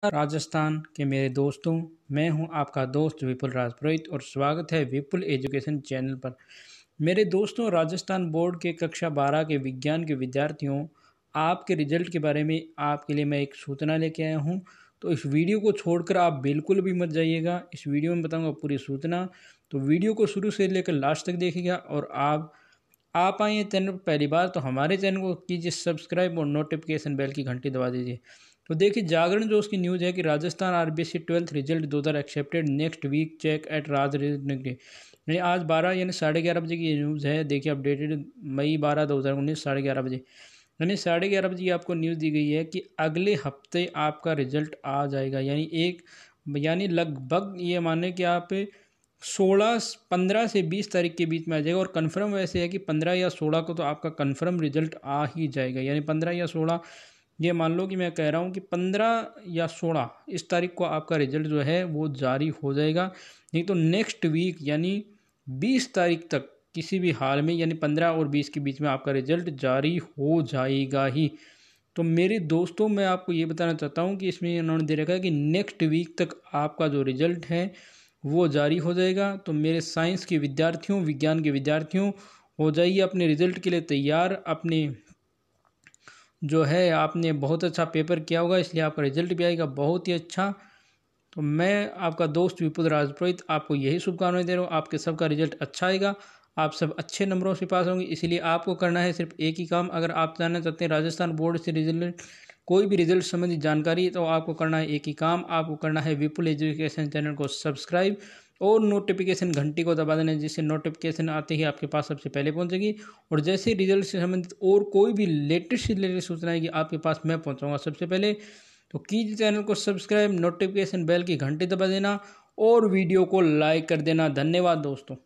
राजस्थान के मेरे दोस्तों, मैं हूं आपका दोस्त विपुल राजपुरोहित और स्वागत है विपुल एजुकेशन चैनल पर। मेरे दोस्तों, राजस्थान बोर्ड के कक्षा 12 के विज्ञान के विद्यार्थियों, आपके रिजल्ट के बारे में आपके लिए मैं एक सूचना लेके आया हूं। तो इस वीडियो को छोड़कर आप बिल्कुल भी मत जाइएगा। इस वीडियो में बताऊंगा पूरी सूचना, तो वीडियो को शुरू से लेकर लास्ट तक देखिएगा। और आप आए हैं चैनल पर पहली बार तो हमारे चैनल को कीजिए सब्सक्राइब और नोटिफिकेशन बेल की घंटी दबा दीजिए। तो देखिए, जागरण जो उसकी न्यूज़ है कि Rajasthan RBSC 12th result 2000 expected next week check at राजनगरी। यानी आज 12 यानी 11:30 बजे की ये न्यूज़ है। देखिए, अपडेटेड मई 12 2019 11:30 बजे, यानी 11:30 बजे आपको न्यूज़ दी गई है कि अगले हफ्ते आपका रिजल्ट आ जाएगा। यानी लगभग ये माने कि आप 15 से 20 तारीख के बीच में आ जाएगा। और कन्फर्म वैसे है कि 15 या 16 को तो आपका कन्फर्म रिजल्ट आ ही जाएगा। यानी 15 या 16, ये मान लो कि मैं कह रहा हूँ कि 15 या 16 इस तारीख को आपका रिजल्ट जो है वो जारी हो जाएगा। नहीं तो नेक्स्ट वीक यानी 20 तारीख तक किसी भी हाल में, यानी 15 और 20 के बीच में आपका रिजल्ट जारी हो जाएगा ही। तो मेरे दोस्तों, मैं आपको ये बताना चाहता हूँ कि इसमें उन्होंने दे रखा है कि नेक्स्ट वीक तक आपका जो रिजल्ट है वो जारी हो जाएगा। तो मेरे साइंस के विद्यार्थियों, विज्ञान के विद्यार्थियों, हो जाइए अपने रिजल्ट के लिए तैयार। अपने जो है आपने बहुत अच्छा पेपर किया होगा, इसलिए आपका रिजल्ट भी आएगा बहुत ही अच्छा। तो मैं आपका दोस्त विपुल राजपुरोहित आपको यही शुभकामनाएं दे रहा हूँ। आपके सबका रिजल्ट अच्छा आएगा, आप सब अच्छे नंबरों से पास होंगे। इसलिए आपको करना है सिर्फ एक ही काम। अगर आप जानना चाहते हैं राजस्थान बोर्ड से रिजल्ट, कोई भी रिजल्ट संबंधी जानकारी, तो आपको करना है एक ही काम। आपको करना है विपुल एजुकेशन चैनल को सब्सक्राइब और नोटिफिकेशन घंटी को दबा देना, जिससे नोटिफिकेशन आते ही आपके पास सबसे पहले पहुंचेगी। और जैसे रिजल्ट से संबंधित और कोई भी लेटेस्ट से लेटेस्ट सूचना आएगी आपके पास, मैं पहुंचाऊंगा सबसे पहले। तो कीजिए चैनल को सब्सक्राइब, नोटिफिकेशन बेल की घंटी दबा देना और वीडियो को लाइक कर देना। धन्यवाद दोस्तों।